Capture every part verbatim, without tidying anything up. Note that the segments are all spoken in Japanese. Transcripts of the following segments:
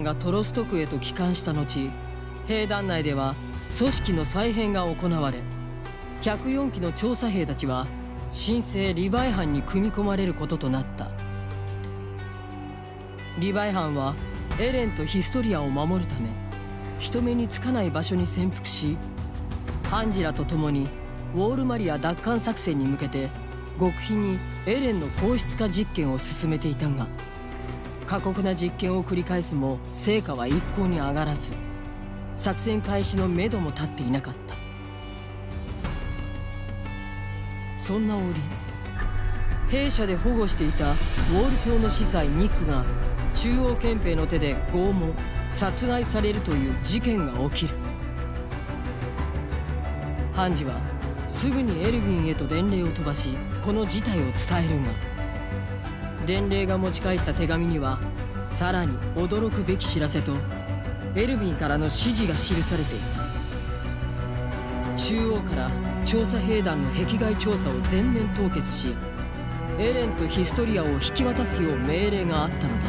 がトロスト区へと帰還した後、兵団内では組織の再編が行われ、ひゃくよんきの調査兵たちは新生リヴァイ班に組み込まれることとなった。リヴァイ班はエレンとヒストリアを守るため人目につかない場所に潜伏し、ハンジラと共にウォールマリア奪還作戦に向けて極秘にエレンの硬質化実験を進めていたが、過酷な実験を繰り返すも成果は一向に上がらず、作戦開始のめども立っていなかった。そんな折、兵舎で保護していたウォール教の司祭ニックが中央憲兵の手で拷問殺害されるという事件が起きる。ハンジはすぐにエルヴィンへと伝令を飛ばし、この事態を伝えるが、伝令が持ち帰った手紙にはさらに驚くべき知らせとエルヴィンからの指示が記されていた。中央から調査兵団の壁外調査を全面凍結し、エレンとヒストリアを引き渡すよう命令があったのだ。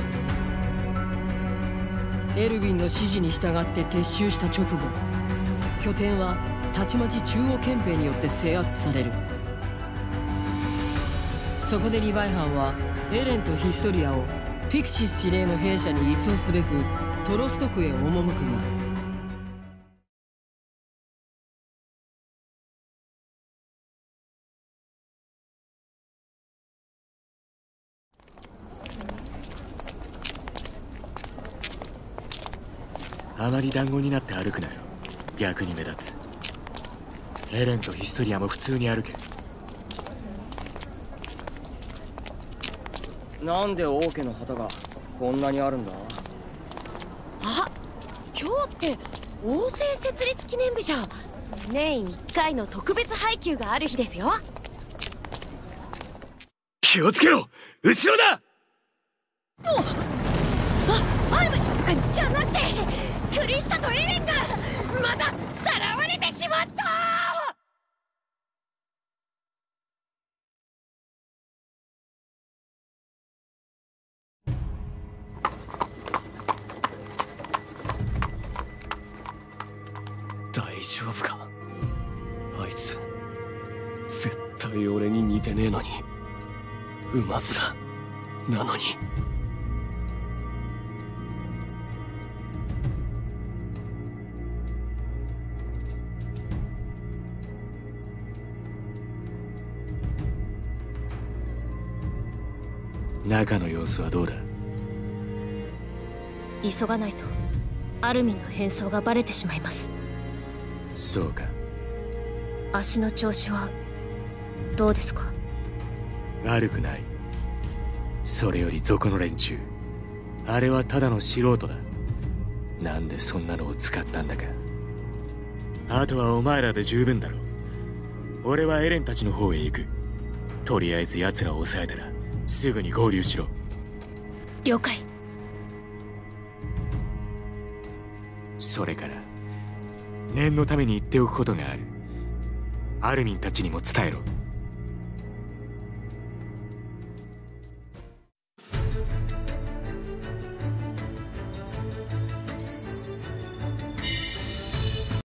エルヴィンの指示に従って撤収した直後、拠点はたちまち中央憲兵によって制圧される。そこでリヴァイ班はエレンとヒストリアをピクシス司令の兵舎に移送すべくトロスト区へ赴くが、 あまり団子になって歩くなよ。逆に目立つ。エレンとヒストリアも普通に歩け。 なんで王家の旗がこんなにあるんだ？ あ、今日って王政設立記念日じゃん。年いっかいの特別配給がある日ですよ。 気をつけろ、後ろだ。 あ、アルムじゃなくてクリスタとエレンがまたさらわれてしまった。 大丈夫か？あいつ絶対俺に似てねえのに、馬面なのに。 中の様子はどうだ？ 急がないとアルミンの変装がバレてしまいます。 そうか。 足の調子はどうですか？ 悪くない。それより族の連中、あれはただの素人だ。なんでそんなのを使ったんだか。あとはお前らで十分だろう。俺はエレンたちの方へ行く。とりあえず奴らを抑えたらすぐに合流しろ。 了解。 それから念のために言っておくことがある。アルミンたちにも伝えろ。